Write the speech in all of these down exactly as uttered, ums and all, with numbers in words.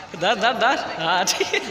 धर धर धर हाँ ठीक है।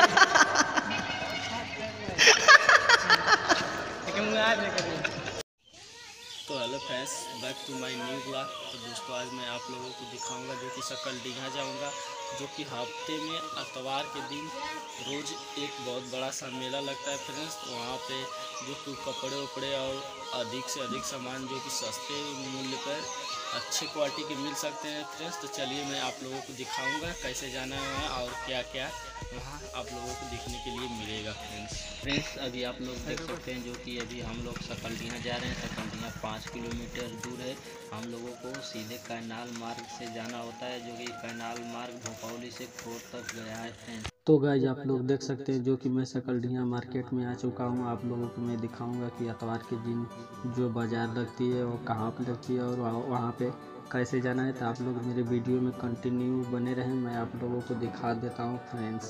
तो hello friends, back to my new blog. तो दोस्तों आज मैं आप लोगों को दिखाऊंगा जो कि सकलडीहा जाऊंगा, जो कि हफ्ते में इतवार के दिन रोज़ एक बहुत बड़ा सा मेला लगता है फ्रेंड्स। तो वहाँ पे जो कि कपड़े उपड़े और अधिक से अधिक सामान जो कि सस्ते मूल्य पर अच्छे क्वालिटी के मिल सकते हैं फ्रेंड्स। तो चलिए मैं आप लोगों को दिखाऊंगा कैसे जाना है और क्या क्या वहाँ आप लोगों को देखने के लिए मिलेगा फ्रेंड्स। फ्रेंड्स अभी आप लोग देख सकते हैं जो कि अभी हम लोग सकलडीहा जा रहे हैं। सकलडीहा पाँच किलोमीटर दूर है। हम लोगों को सीधे कैनाल मार्ग से जाना होता है, जो कि कैनाल मार्ग भोपाली से खोर तक गया है फ्रेंड्स। तो गाइज आप लोग देख सकते हैं जो कि मैं सकलडीहा मार्केट में आ चुका हूँ। आप लोगों को मैं दिखाऊंगा कि इतवार के दिन जो बाज़ार लगती है वो कहाँ पर लगती है और वहाँ पे कैसे जाना है। तो आप लोग मेरे वीडियो में कंटिन्यू बने रहें, मैं आप लोगों को दिखा देता हूँ फ्रेंड्स।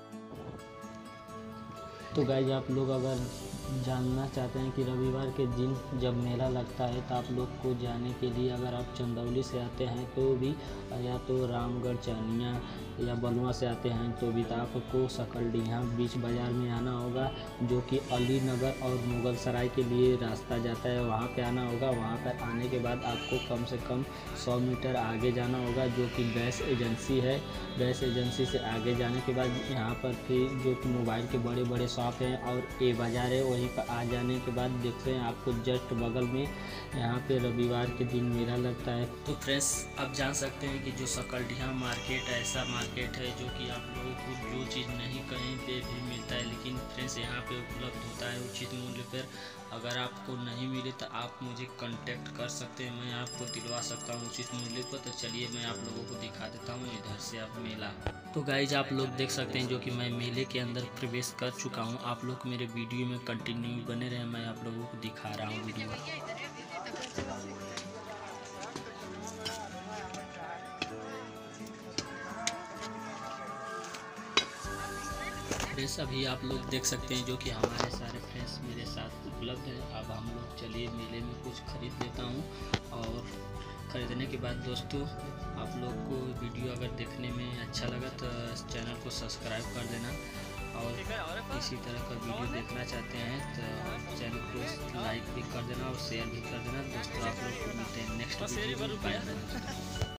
तो गाइज आप लोग अगर जानना चाहते हैं कि रविवार के दिन जब मेला लगता है तो आप लोग को जाने के लिए अगर आप चंदौली से आते हैं तो भी, या तो रामगढ़ चानिया या बलुआ से आते हैं तो भी, तो आपको सकलडीहा बीच बाज़ार में आना होगा, जो कि अली नगर और मुगल सराय के लिए रास्ता जाता है। वहाँ पे आना होगा। वहाँ पर आने के बाद आपको कम से कम सौ मीटर आगे जाना होगा, जो कि गैस एजेंसी है। गैस एजेंसी से आगे जाने के बाद यहाँ पर फिर जो कि मोबाइल के बड़े बड़े शॉप हैं और ए बाज़ार है। वहीं पर आ जाने के बाद देखते हैं आपको जस्ट बगल में यहाँ पे रविवार के दिन मेला लगता है। तो फ्रेंड्स आप जान सकते हैं कि जो सकलडीहा मार्केट ऐसा मार्केट है जो कि आप लोगों को जो चीज़ नहीं कहीं पे भी मिलता है, लेकिन फ्रेंड्स यहाँ पे उपलब्ध होता है उचित मूल्य पर। अगर आपको नहीं मिले तो आप मुझे कांटेक्ट कर सकते हैं, मैं आपको दिलवा सकता हूँ उचित मूल्य पर। तो चलिए मैं आप लोगों को दिखा देता हूँ इधर से आप मेला। तो गाइज आप लोग देख सकते हैं जो कि मैं मेले के अंदर प्रवेश कर चुका हूँ। आप लोग मेरे वीडियो में कंटिन्यू बने रहे, मैं आप लोगों को दिखा रहा हूँ वीडियो। फ्रेंड्स अभी आप लोग देख सकते हैं जो कि हमारे सारे फ्रेंड्स मेरे साथ उपलब्ध हैं। अब हम लोग चलिए मेले में कुछ खरीद लेता हूँ, और ख़रीदने के बाद दोस्तों आप लोग को वीडियो अगर देखने में अच्छा लगा तो चैनल को सब्सक्राइब कर देना, और इसी तरह का वीडियो देखना चाहते हैं तो चैनल को लाइक भी कर देना और शेयर भी कर देना दोस्तों। आप लोग को मिलते हैं नेक्स्ट वीडियो में। बाय।